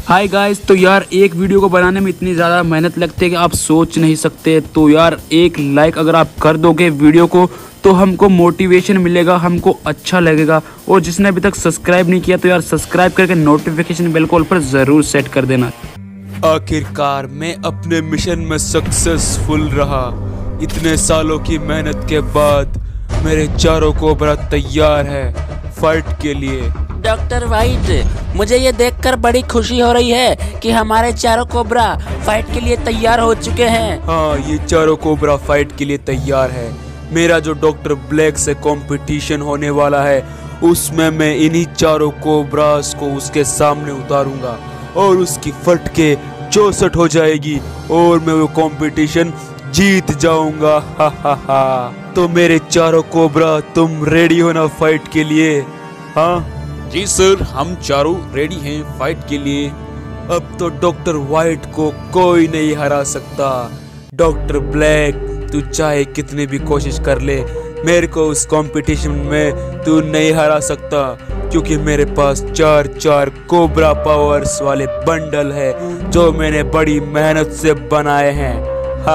Hi guys, तो यार एक वीडियो को बनाने में इतनी ज़्यादा मेहनत लगती है कि आप सोच नहीं सकते। तो यार एक लाइक अगर आप कर दोगे वीडियो को तो हमको मोटिवेशन मिलेगा, हमको अच्छा लगेगा। और जिसने अभी तक सब्सक्राइब नहीं किया तो यार सब्सक्राइब करके नोटिफिकेशन बेल कॉल पर ज़रूर सेट कर देना। आखिरकार मैं अपने मिशन में सक्सेसफुल रहा। इतने सालों की मेहनत के बाद मेरे चारों कोबरा तैयार है फाइट के लिए। डॉक्टर वाइट, मुझे ये देखकर बड़ी खुशी हो रही है कि हमारे चारों कोबरा फाइट के लिए तैयार हो चुके हैं। हाँ, ये चारों कोबरा फाइट के लिए तैयार है। मेरा जो डॉक्टर ब्लैक से कंपटीशन होने वाला है उसमें मैं इन्हीं चारों कोबरास को उसके सामने उतारूंगा और उसकी फटके 64 हो जाएगी और मैं वो कंपटीशन जीत जाऊंगा। हा हा हा। तो मेरे चारों कोबरा, तुम रेडी हो ना फाइट के लिए? हाँ जी सर, हम चारों रेडी हैं फाइट के लिए। अब तो डॉक्टर वाइट को कोई नहीं हरा सकता। डॉक्टर ब्लैक, तू चाहे कितनी भी कोशिश कर ले, मेरे को उस कंपटीशन में तू नहीं हरा सकता, क्योंकि मेरे पास चार कोबरा पावर्स वाले बंडल है जो मैंने बड़ी मेहनत से बनाए हैं।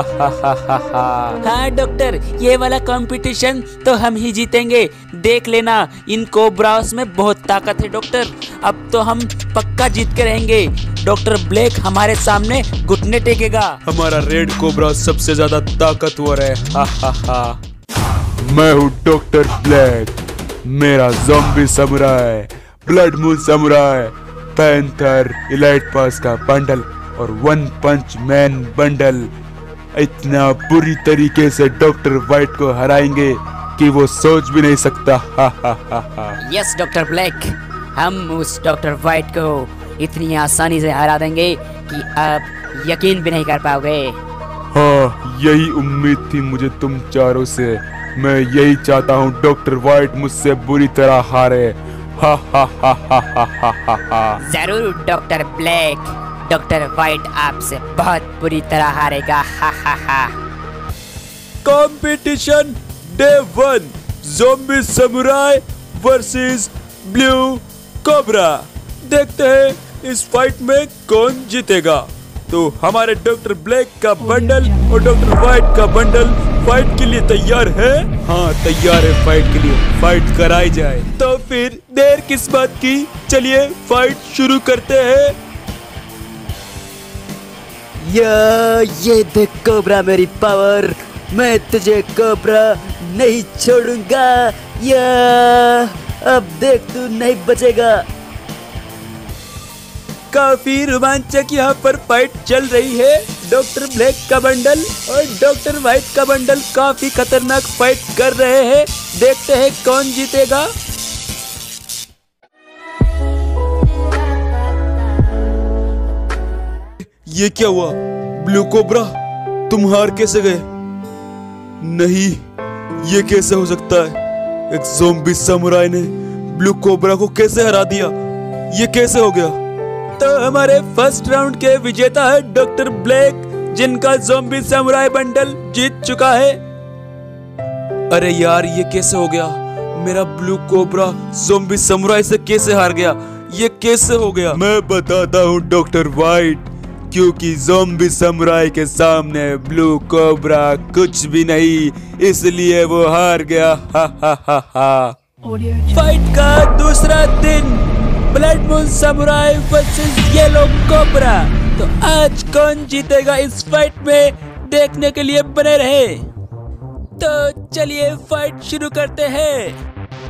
हाँ डॉक्टर, ये वाला कंपटीशन तो हम ही जीतेंगे, देख लेना। इन कोबरास में बहुत ताकत है डॉक्टर, अब तो हम पक्का जीत के रहेंगे। डॉक्टर ब्लैक हमारे सामने घुटने टेकेगा। हमारा रेड कोबरा सबसे ज्यादा ताकतवर है। मैं हूँ डॉक्टर ब्लैक। मेरा zombie samurai, blood moon samurai, panther, elite pass का बंडल और वन पंच मैन बंडल इतना बुरी तरीके से डॉक्टर वाइट को हराएंगे कि वो सोच भी नहीं सकता। यस डॉक्टर ब्लैक, हम उस डॉक्टर वाइट को इतनी आसानी से हरा देंगे कि आप यकीन भी नहीं कर पाओगे। हाँ, यही उम्मीद थी मुझे तुम चारों से। मैं यही चाहता हूँ डॉक्टर वाइट मुझसे बुरी तरह हारे। जरूर डॉक्टर ब्लैक, डॉक्टर वाइट आपसे बहुत बुरी तरह हारेगा। Competition day 1, zombie samurai versus blue cobra. देखते हैं इस फाइट में कौन जीतेगा। तो हमारे डॉक्टर ब्लैक का बंडल और डॉक्टर वाइट का बंडल फाइट के लिए तैयार है। हाँ, तैयार है फाइट के लिए। फाइट कराई जाए। तो फिर देर किस बात की, चलिए फाइट शुरू करते हैं। ये देख कोबरा मेरी पावर, मैं तुझे कोबरा नहीं छोड़ूंगा। अब देख तू नहीं बचेगा। काफी रोमांचक यहाँ पर फाइट चल रही है। डॉक्टर ब्लैक का बंडल और डॉक्टर वाइट का बंडल काफी खतरनाक फाइट कर रहे हैं। देखते हैं कौन जीतेगा। ये क्या हुआ? ब्लू कोबरा, तुम हार कैसे गए? नहीं, ये कैसे हो सकता है? एक ज़ॉम्बी समुराई ने ब्लू कोबरा को कैसे हरा दिया? ये कैसे हो गया? तो हमारे फर्स्ट राउंड के विजेता है डॉक्टर ब्लैक, जिनका ज़ॉम्बी समुराई बंडल जीत चुका है। अरे यार, ये कैसे हो गया? मेरा ब्लू कोबरा ज़ॉम्बी समुराई से कैसे हार गया? ये कैसे हो गया? मैं बताता हूँ डॉक्टर वाइट, क्योंकि ज़ॉम्बी समुराई के सामने ब्लू कोबरा कुछ भी नहीं, इसलिए वो हार गया। फाइट का दूसरा दिन, blood moon samurai versus yellow cobra. तो आज कौन जीतेगा इस फाइट में, देखने के लिए बने रहे। तो चलिए फाइट शुरू करते हैं।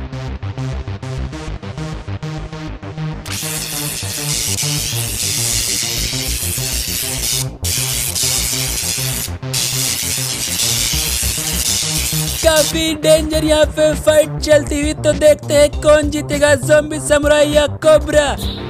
काफी डेंजर यहाँ पे फाइट चलती हुई, तो देखते हैं कौन जीतेगा, ज़ॉम्बी समुराई या कोबरा।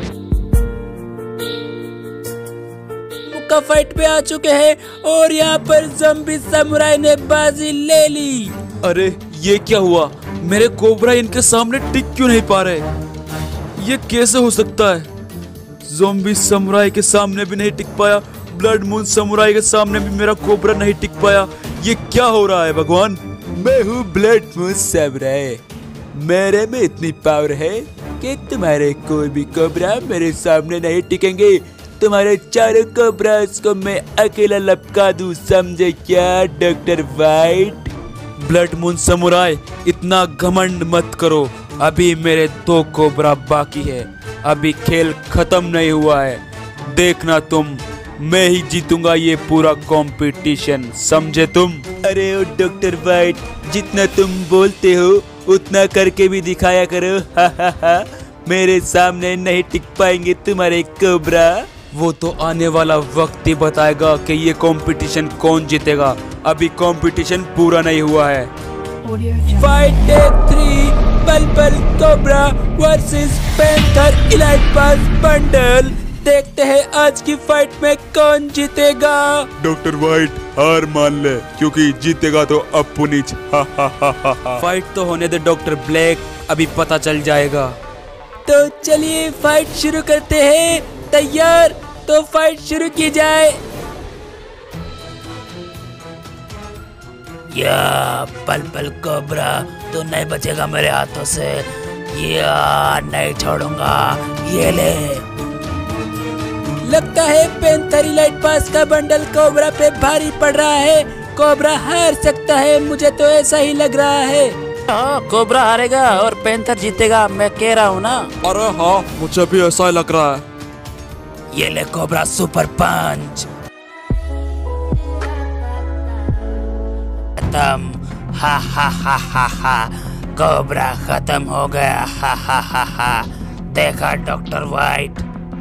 मुक्का फाइट पे आ चुके हैं और यहाँ पर ज़ॉम्बी समुराई ने बाजी ले ली। अरे ये क्या हुआ? मेरे कोबरा इनके सामने टिक क्यों नहीं पा रहे? ये कैसे हो सकता है? ज़ॉम्बी समुराई के सामने भी नहीं टिक पाया, ब्लड मून समुराई के सामने भी मेरा कोबरा नहीं टिक पाया। ये क्या हो रहा है भगवान? मैं हूँ ब्लड मून समुराई। मेरे में इतनी पावर है कि तुम्हारे कोई भी कोबरा मेरे सामने नहीं टिकेंगे। तुम्हारे चारों कोबरास को मैं अकेला लपका दूं, समझे क्या doctor white? Blood moon samurai, इतना घमंड मत करो। अभी मेरे 2 कोबरा बाकी है, अभी खेल खत्म नहीं हुआ है। देखना तुम, मैं ही जीतूंगा ये पूरा कंपटीशन, समझे तुम? अरे ओ डॉक्टर वाइट, जितना तुम बोलते हो उतना करके भी दिखाया करो। हा हा हा, मेरे सामने नहीं टिक पाएंगे तुम्हारे कोबरा। वो तो आने वाला वक्त ही बताएगा कि ये कंपटीशन कौन जीतेगा। अभी कंपटीशन पूरा नहीं हुआ है। फाइट डे 3, पल पल cobra versus panther elite pass bundle. देखते हैं आज की फाइट में कौन जीतेगा। डॉक्टर वाइट हार मान ले, क्योंकि जीतेगा तो अपुनिच। फाइट तो होने दे डॉक्टर ब्लैक, अभी पता चल जाएगा। तो चलिए फाइट शुरू करते हैं। तैयार? तो फाइट शुरू की जाए। या पल पल कोबरा, तू नहीं बचेगा मेरे हाथों से। या नहीं छोड़ूंगा, ये ले। लगता है पैंथर इलाइट पास का बंडल कोबरा पे भारी पड़ रहा है। कोबरा हार सकता है, मुझे तो ऐसा ही लग रहा है। हाँ, कोबरा हारेगा और पैंथर जीतेगा, मैं कह रहा हूँ ना। अरे हाँ, मुझे भी ऐसा ही लग रहा है। ये ले कोबरा सुपर पंच। खत्म। हा हा हा हा हा, कोबरा खत्म हो गया। हा हा हा हा, देखा डॉक्टर वाइट?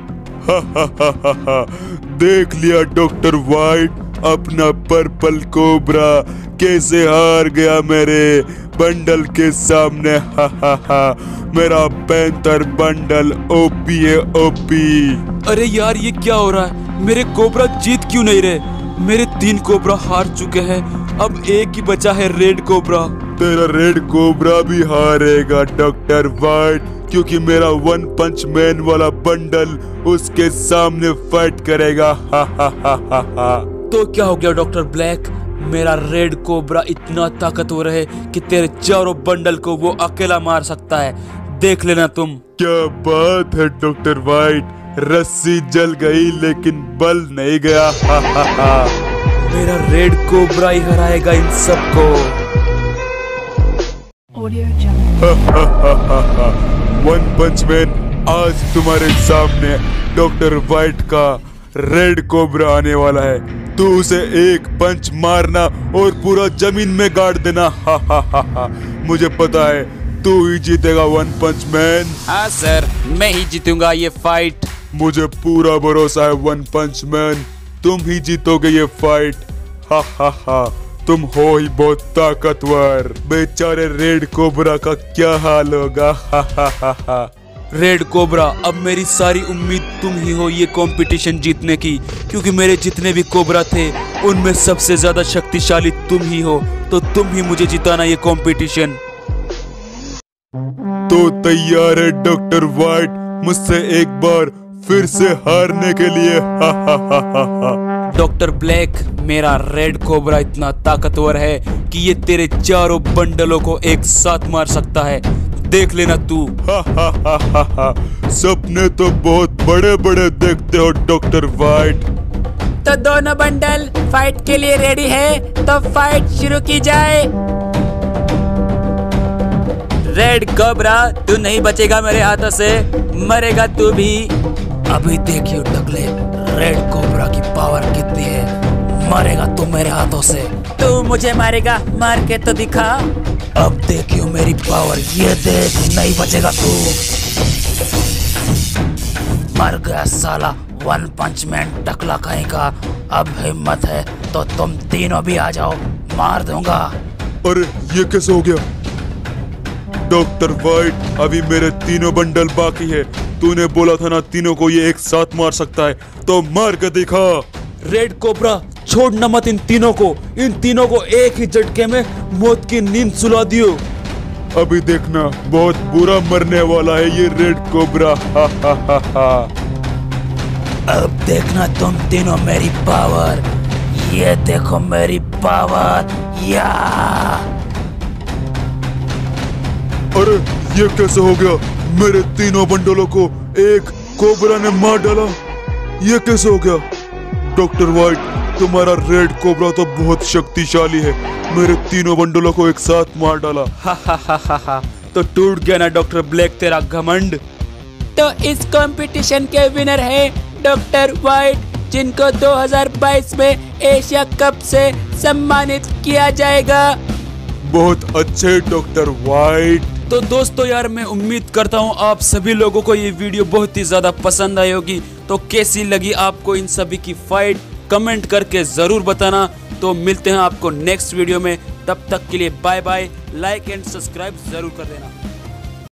देख लिया डॉक्टर वाइट, अपना पर्पल कोबरा कैसे हार गया मेरे बंडल के सामने। हा हा हा, मेरा पैंथर बंडल ओपी है, ओपी। अरे यार, ये क्या हो रहा है? मेरे कोबरा जीत क्यों नहीं रहे? मेरे 3 कोबरा हार चुके हैं, अब एक ही बचा है रेड कोबरा। तेरा रेड कोबरा भी हारेगा डॉक्टर वाइट, क्योंकि मेरा 1 पंच मैन वाला बंडल उसके सामने फाइट करेगा। हा हा हा हा हा। तो क्या हो गया डॉक्टर ब्लैक? मेरा रेड कोबरा इतना ताकतवर है कि तेरे चारों बंडल को वो अकेला मार सकता है, देख लेना तुम। क्या बात है डॉक्टर वाइट, रस्सी जल गई लेकिन बल नहीं गया। हा हा हा। मेरा रेड कोबरा ही हराएगा इन सबको। वन पंच मैन, आज तुम्हारे सामने डॉक्टर वाइट का रेड कोबरा आने वाला है। तू उसे एक पंच मारना और पूरा जमीन में गाड़ देना। हा हा हा हा, मुझे पता है तू ही जीतेगा वन पंच मैन। हाँ सर, मैं ही जीतूंगा ये फाइट। मुझे पूरा भरोसा है वन पंच मैन, तुम ही जीतोगे ये फाइट। हा हा हा, तुम हो ही बहुत ताकतवर। बेचारे रेड कोबरा का क्या हाल होगा। हा हा हा हा। रेड कोबरा, अब मेरी सारी उम्मीद तुम ही हो ये कंपटीशन जीतने की, क्योंकि मेरे जितने भी कोबरा थे उनमें सबसे ज्यादा शक्तिशाली तुम ही हो, तो तुम ही मुझे जिताना ये कंपटीशन। तो तैयार है डॉक्टर वाइट मुझसे एक बार फिर से हारने के लिए? हा हा हा हा हा। डॉक्टर ब्लैक, मेरा रेड कोबरा इतना ताकतवर है कि ये तेरे चारों बंडलों को एक साथ मार सकता है, देख लेना तू। हा हा हा हा हा। सपने तो बहुत बड़े बड़े देखते हो डॉक्टर वाइट। तो दोनों बंडल फाइट के लिए रेडी है, तो फाइट शुरू की जाए। रेड कोबरा, तू नहीं बचेगा मेरे हाथों से, मरेगा तू भी। अभी देखियो टकले, रेड कोबरा की पावर कितनी है, मरेगा तू मेरे हाथों से। तू मुझे मारेगा, मार के तो दिखा। अब देखियो मेरी पावर, ये देख, नहीं बचेगा तू। मर गया साला वन पंच मैन टकला कहीं का। अब हिम्मत है तो तुम तीनों भी आ जाओ, मार दूंगा। अरे ये कैसे हो गया? डॉक्टर वाइट, अभी मेरे तीनों बंडल बाकी है। तूने बोला था ना तीनों को ये एक साथ मार सकता है, तो मार के दिखा। रेड कोबरा, छोड़ना मत इन तीनों को, इन तीनों को एक ही झटके में मौत की नींद सुला दियो। अभी देखना, बहुत बुरा मरने वाला है ये रेड कोबरा। हा हा हा हा। अब देखना तुम तीनों मेरी पावर, ये देखो मेरी पावर। या अरे ये कैसे हो गया? मेरे तीनों बंडलों को एक कोबरा ने मार डाला। ये कैसे हो गया? डॉक्टर वाइट, तुम्हारा रेड कोबरा तो बहुत शक्तिशाली है, मेरे तीनों बंडलों को एक साथ मार डाला। हा। तो टूट गया ना डॉक्टर ब्लैक तेरा घमंड। तो इस कंपटीशन के विनर है डॉक्टर वाइट, जिनको 2022 में एशिया कप से सम्मानित किया जाएगा। बहुत अच्छे डॉक्टर वाइट। तो दोस्तों यार, मैं उम्मीद करता हूँ आप सभी लोगों को ये वीडियो बहुत ही ज़्यादा पसंद आई होगी। तो कैसी लगी आपको इन सभी की फाइट, कमेंट करके ज़रूर बताना। तो मिलते हैं आपको नेक्स्ट वीडियो में, तब तक के लिए bye bye. Like and subscribe ज़रूर कर देना।